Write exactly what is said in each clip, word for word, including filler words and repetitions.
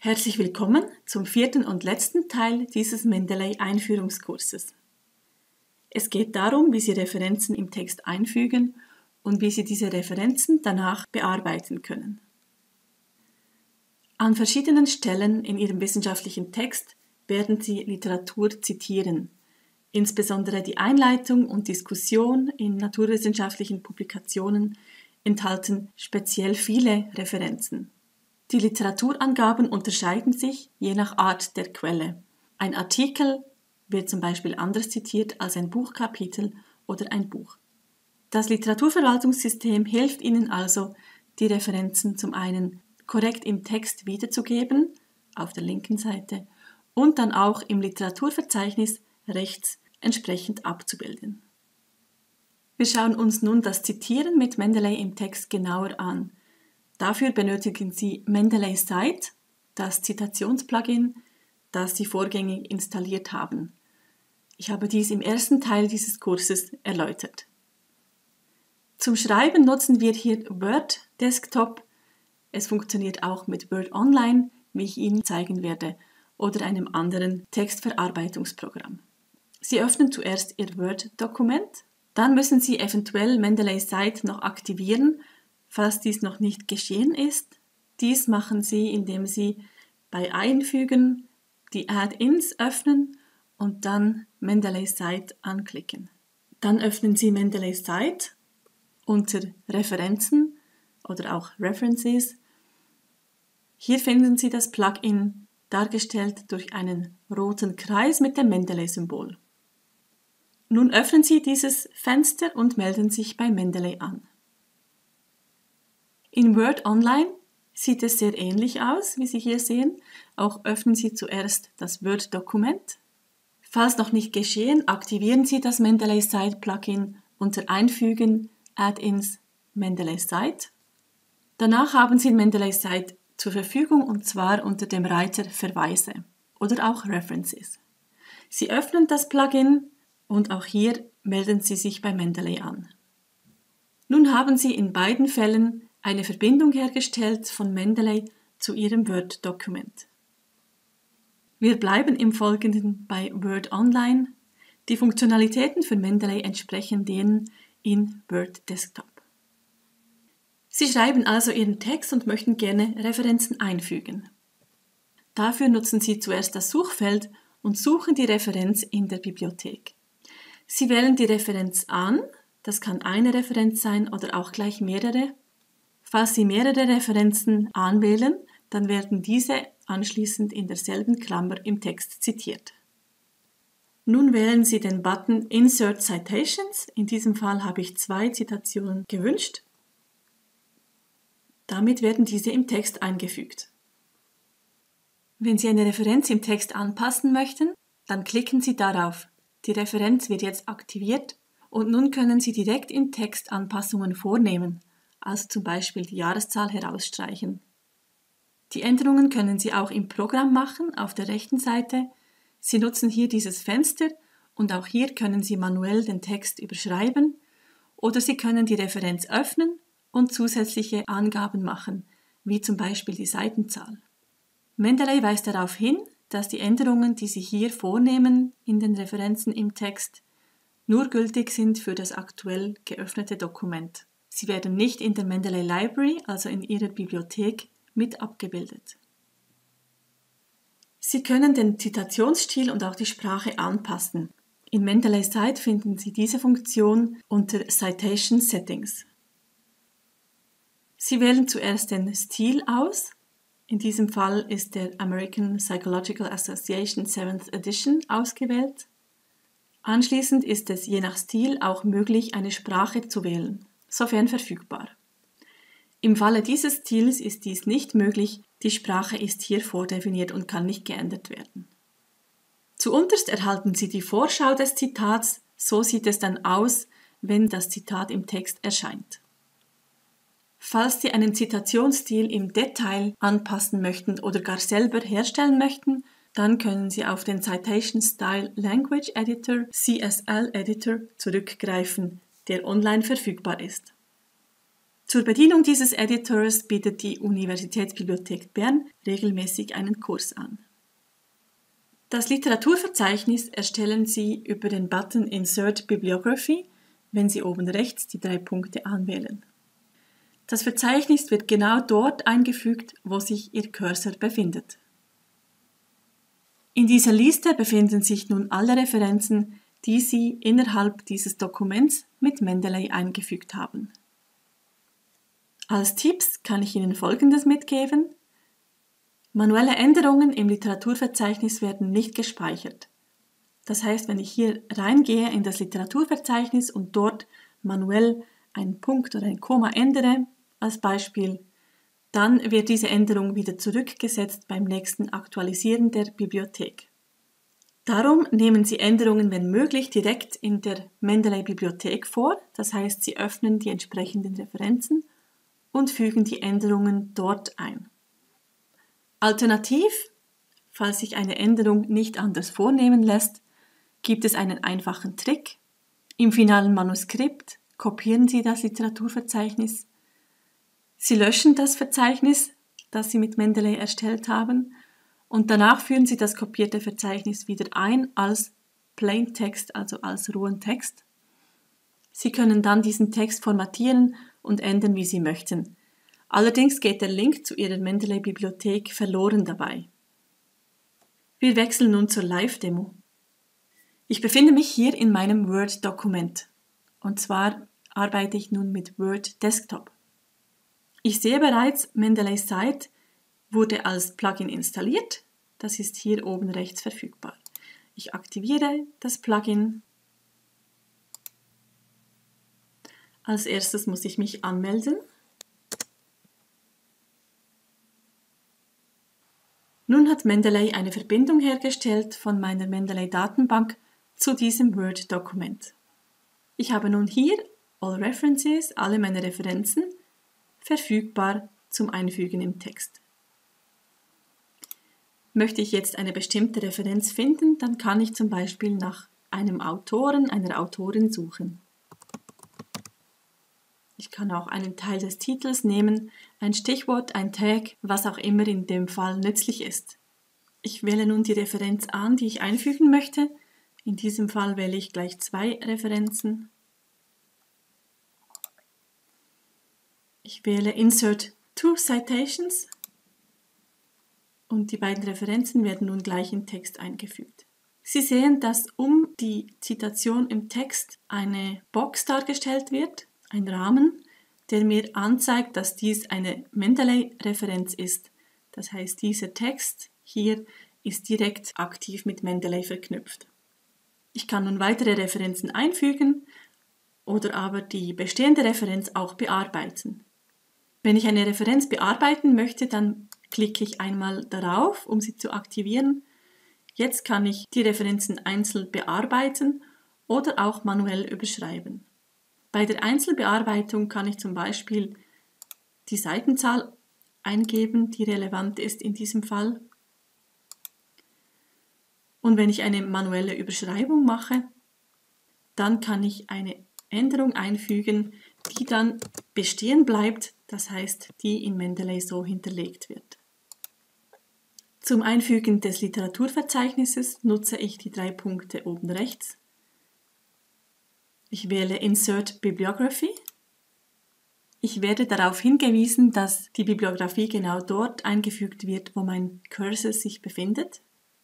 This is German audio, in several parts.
Herzlich willkommen zum vierten und letzten Teil dieses Mendeley-Einführungskurses. Es geht darum, wie Sie Referenzen im Text einfügen und wie Sie diese Referenzen danach bearbeiten können. An verschiedenen Stellen in Ihrem wissenschaftlichen Text werden Sie Literatur zitieren. Insbesondere die Einleitung und Diskussion in naturwissenschaftlichen Publikationen enthalten speziell viele Referenzen. Die Literaturangaben unterscheiden sich je nach Art der Quelle. Ein Artikel wird zum Beispiel anders zitiert als ein Buchkapitel oder ein Buch. Das Literaturverwaltungssystem hilft Ihnen also, die Referenzen zum einen korrekt im Text wiederzugeben, auf der linken Seite, und dann auch im Literaturverzeichnis rechts entsprechend abzubilden. Wir schauen uns nun das Zitieren mit Mendeley im Text genauer an. Dafür benötigen Sie Mendeley Cite, das Zitationsplugin, das Sie vorgängig installiert haben. Ich habe dies im ersten Teil dieses Kurses erläutert. Zum Schreiben nutzen wir hier Word Desktop. Es funktioniert auch mit Word Online, wie ich Ihnen zeigen werde, oder einem anderen Textverarbeitungsprogramm. Sie öffnen zuerst Ihr Word-Dokument, dann müssen Sie eventuell Mendeley Cite noch aktivieren, falls dies noch nicht geschehen ist. Dies machen Sie, indem Sie bei Einfügen die Add-ins öffnen und dann Mendeley Cite anklicken. Dann öffnen Sie Mendeley Cite unter Referenzen oder auch References. Hier finden Sie das Plugin dargestellt durch einen roten Kreis mit dem Mendeley-Symbol. Nun öffnen Sie dieses Fenster und melden sich bei Mendeley an. In Word Online sieht es sehr ähnlich aus, wie Sie hier sehen. Auch öffnen Sie zuerst das Word-Dokument. Falls noch nicht geschehen, aktivieren Sie das Mendeley Cite Plugin unter Einfügen, Add-ins, Mendeley Cite. Danach haben Sie Mendeley Cite zur Verfügung und zwar unter dem Reiter Verweise oder auch References. Sie öffnen das Plugin und auch hier melden Sie sich bei Mendeley an. Nun haben Sie in beiden Fällen eine Verbindung hergestellt von Mendeley zu Ihrem Word-Dokument. Wir bleiben im Folgenden bei Word Online. Die Funktionalitäten für Mendeley entsprechen denen in Word Desktop. Sie schreiben also Ihren Text und möchten gerne Referenzen einfügen. Dafür nutzen Sie zuerst das Suchfeld und suchen die Referenz in der Bibliothek. Sie wählen die Referenz an, das kann eine Referenz sein oder auch gleich mehrere. Falls Sie mehrere Referenzen anwählen, dann werden diese anschließend in derselben Klammer im Text zitiert. Nun wählen Sie den Button Insert Citations. In diesem Fall habe ich zwei Zitationen gewünscht. Damit werden diese im Text eingefügt. Wenn Sie eine Referenz im Text anpassen möchten, dann klicken Sie darauf. Die Referenz wird jetzt aktiviert und nun können Sie direkt im Text Anpassungen vornehmen, also zum Beispiel die Jahreszahl herausstreichen. Die Änderungen können Sie auch im Programm machen, auf der rechten Seite. Sie nutzen hier dieses Fenster und auch hier können Sie manuell den Text überschreiben oder Sie können die Referenz öffnen und zusätzliche Angaben machen, wie zum Beispiel die Seitenzahl. Mendeley weist darauf hin, dass die Änderungen, die Sie hier vornehmen in den Referenzen im Text, nur gültig sind für das aktuell geöffnete Dokument. Sie werden nicht in der Mendeley Library, also in Ihrer Bibliothek, mit abgebildet. Sie können den Zitationsstil und auch die Sprache anpassen. In Mendeley Cite finden Sie diese Funktion unter Citation Settings. Sie wählen zuerst den Stil aus. In diesem Fall ist der American Psychological Association seventh Edition ausgewählt. Anschließend ist es je nach Stil auch möglich, eine Sprache zu wählen, sofern verfügbar. Im Falle dieses Stils ist dies nicht möglich, die Sprache ist hier vordefiniert und kann nicht geändert werden. Zuunterst erhalten Sie die Vorschau des Zitats, so sieht es dann aus, wenn das Zitat im Text erscheint. Falls Sie einen Zitationsstil im Detail anpassen möchten oder gar selber herstellen möchten, dann können Sie auf den Citation Style Language Editor, C S L Editor, zurückgreifen, der online verfügbar ist. Zur Bedienung dieses Editors bietet die Universitätsbibliothek Bern regelmäßig einen Kurs an. Das Literaturverzeichnis erstellen Sie über den Button Insert Bibliography, wenn Sie oben rechts die drei Punkte anwählen. Das Verzeichnis wird genau dort eingefügt, wo sich Ihr Cursor befindet. In dieser Liste befinden sich nun alle Referenzen, die Sie innerhalb dieses Dokuments mit Mendeley eingefügt haben. Als Tipps kann ich Ihnen Folgendes mitgeben. Manuelle Änderungen im Literaturverzeichnis werden nicht gespeichert. Das heißt, wenn ich hier reingehe in das Literaturverzeichnis und dort manuell einen Punkt oder ein Komma ändere, als Beispiel, dann wird diese Änderung wieder zurückgesetzt beim nächsten Aktualisieren der Bibliothek. Darum nehmen Sie Änderungen, wenn möglich, direkt in der Mendeley-Bibliothek vor, das heißt, Sie öffnen die entsprechenden Referenzen und fügen die Änderungen dort ein. Alternativ, falls sich eine Änderung nicht anders vornehmen lässt, gibt es einen einfachen Trick. Im finalen Manuskript kopieren Sie das Literaturverzeichnis. Sie löschen das Verzeichnis, das Sie mit Mendeley erstellt haben, und danach führen Sie das kopierte Verzeichnis wieder ein als Plain Text, also als rohen Text. Sie können dann diesen Text formatieren und ändern, wie Sie möchten. Allerdings geht der Link zu Ihrer Mendeley-Bibliothek verloren dabei. Wir wechseln nun zur Live-Demo. Ich befinde mich hier in meinem Word-Dokument. Und zwar arbeite ich nun mit Word Desktop. Ich sehe bereits, Mendeley Site wurde als Plugin installiert. Das ist hier oben rechts verfügbar. Ich aktiviere das Plugin. Als erstes muss ich mich anmelden. Nun hat Mendeley eine Verbindung hergestellt von meiner Mendeley-Datenbank zu diesem Word-Dokument. Ich habe nun hier All References, alle meine Referenzen, verfügbar zum Einfügen im Text. Möchte ich jetzt eine bestimmte Referenz finden, dann kann ich zum Beispiel nach einem Autoren, einer Autorin suchen. Ich kann auch einen Teil des Titels nehmen, ein Stichwort, ein Tag, was auch immer in dem Fall nützlich ist. Ich wähle nun die Referenz an, die ich einfügen möchte. In diesem Fall wähle ich gleich zwei Referenzen. Ich wähle Insert Two Citations und die beiden Referenzen werden nun gleich im Text eingefügt. Sie sehen, dass um die Zitation im Text eine Box dargestellt wird, ein Rahmen, der mir anzeigt, dass dies eine Mendeley-Referenz ist. Das heißt, dieser Text hier ist direkt aktiv mit Mendeley verknüpft. Ich kann nun weitere Referenzen einfügen oder aber die bestehende Referenz auch bearbeiten. Wenn ich eine Referenz bearbeiten möchte, dann klicke ich einmal darauf, um sie zu aktivieren. Jetzt kann ich die Referenzen einzeln bearbeiten oder auch manuell überschreiben. Bei der Einzelbearbeitung kann ich zum Beispiel die Seitenzahl eingeben, die relevant ist in diesem Fall. Und wenn ich eine manuelle Überschreibung mache, dann kann ich eine Änderung einfügen, die dann bestehen bleibt, das heißt, die in Mendeley so hinterlegt wird. Zum Einfügen des Literaturverzeichnisses nutze ich die drei Punkte oben rechts. Ich wähle Insert Bibliography. Ich werde darauf hingewiesen, dass die Bibliografie genau dort eingefügt wird, wo mein Cursor sich befindet.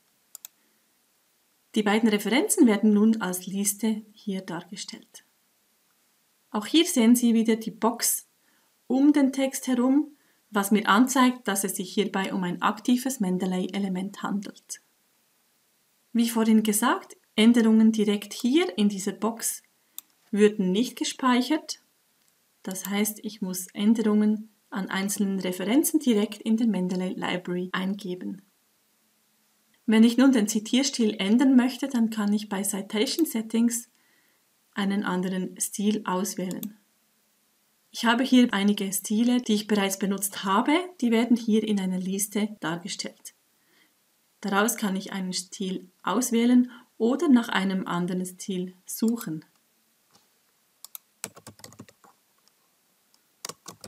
Die beiden Referenzen werden nun als Liste hier dargestellt. Auch hier sehen Sie wieder die Box um den Text herum, was mir anzeigt, dass es sich hierbei um ein aktives Mendeley-Element handelt. Wie vorhin gesagt, Änderungen direkt hier in dieser Box würden nicht gespeichert. Das heißt, ich muss Änderungen an einzelnen Referenzen direkt in der Mendeley Library eingeben. Wenn ich nun den Zitierstil ändern möchte, dann kann ich bei Citation Settings einen anderen Stil auswählen. Ich habe hier einige Stile, die ich bereits benutzt habe, die werden hier in einer Liste dargestellt. Daraus kann ich einen Stil auswählen oder nach einem anderen Stil suchen.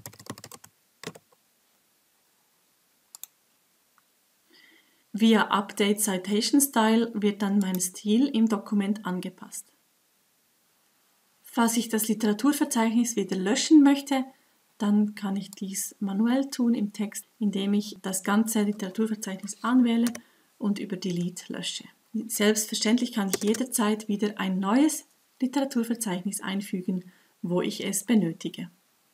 Via Update Citation Style wird dann mein Stil im Dokument angepasst. Falls ich das Literaturverzeichnis wieder löschen möchte, dann kann ich dies manuell tun im Text, indem ich das ganze Literaturverzeichnis anwähle und über Delete lösche. Selbstverständlich kann ich jederzeit wieder ein neues Literaturverzeichnis einfügen, wo ich es benötige.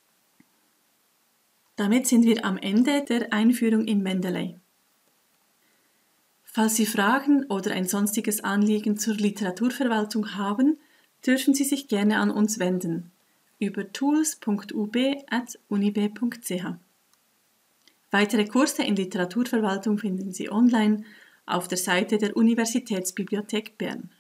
Damit sind wir am Ende der Einführung in Mendeley. Falls Sie Fragen oder ein sonstiges Anliegen zur Literaturverwaltung haben, dürfen Sie sich gerne an uns wenden über tools punkt u b at unib punkt c h. Weitere Kurse in Literaturverwaltung finden Sie online auf der Seite der Universitätsbibliothek Bern.